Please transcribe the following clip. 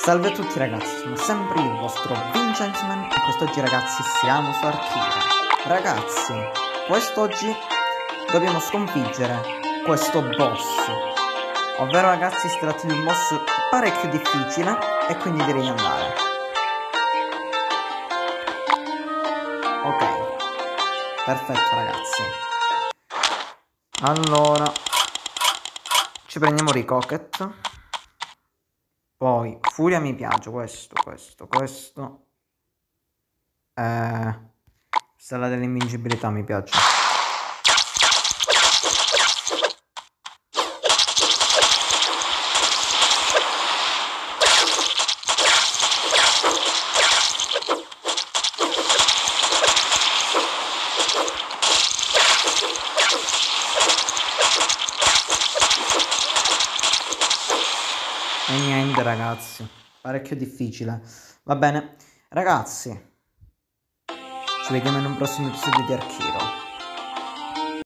Salve a tutti ragazzi, sono sempre io, il vostro Vincentman, e quest'oggi ragazzi siamo su Arkira. Ragazzi, quest'oggi dobbiamo sconfiggere questo boss, ovvero ragazzi si tratta di un boss parecchio difficile e quindi direi di andare. Ok, perfetto ragazzi. Allora, ci prendiamo Ricocket. Poi Furia mi piace, questo. Stella dell'invincibilità mi piace. E niente ragazzi, parecchio difficile. Va bene, ragazzi, ci vediamo in un prossimo episodio di Arkiro.